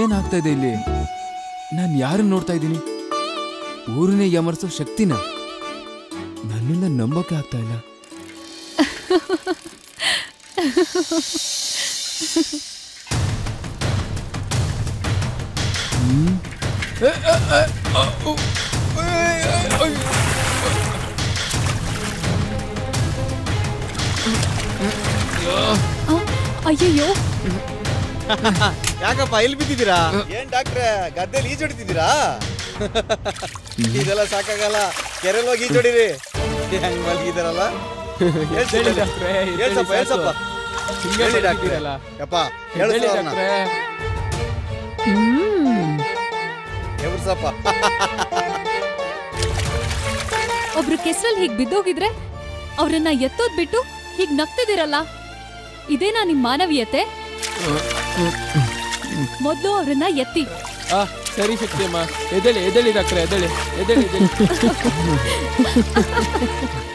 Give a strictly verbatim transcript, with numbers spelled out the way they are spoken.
ಏನಾಗ್ತಾ ಇದೆ ಇಲ್ಲಿ? ನಾನು ಯಾರನ್ನ ನೋಡ್ತಾ ಇದ್ದೀನಿ? ಊರನ್ನೇ ಯಮರ್ಸೋ ಶಕ್ತಿನ? ನನ್ನಿಂದ ನಂಬೋಕೆ ಆಗ್ತಾ ಇಲ್ಲ. ಅಯ್ಯಯ್ಯೋ, ಯಾಕಪ್ಪ ಇಲ್ಲಿ ಬಿದ್ದಿದ್ದೀರಾ? ಏನ್ ಡಾಕ್ಟ್ರೆ ಗದ್ದೆಲಿ ಈಜೊಡಿತಿದ್ದೀರಾ? ಇದೆಲ್ಲ ಸಾಕಾಗಲ್ಲ, ಕೆರೆಲ್ ಹೋಗಿ ಈಜೊಡಿರಿ. ಹೆಂಗ್ ಮಲಗಿದಾರಲ್ಲ? ಹೇಳ್ಸಪ್ಪ ಹೇಳ್ಸಪ್ಪ. ಹೇಳಿ ಡಾಕ್ಟ್ರೆ. ಯಪ್ಪ ಹೇಳ್ಸಪ್ಪ. ಒಬ್ರು ಕೆಸರಲ್ಲಿ ಹೀಗ್ ಬಿದ್ದೋಗಿದ್ರೆ ಅವ್ರನ್ನ ಎತ್ತೋದ್ ಬಿಟ್ಟು ಹೀಗ್ ನಗ್ತಿದಿರಲ್ಲ, ಇದೇನಾ ನಿಮ್ ಮಾನವೀಯತೆ? ಮೊದ್ಲು ಅವ್ರನ್ನ ಎತ್ತಿ. ಸರಿ ಶಕ್ತಿ ಅಮ್ಮ, ಎದಳಿ ಎದಳಿ ಡಾಕ್ಟ್ರೆ, ಎದಳಿ ಎದಳಿ ಎದಳಿ.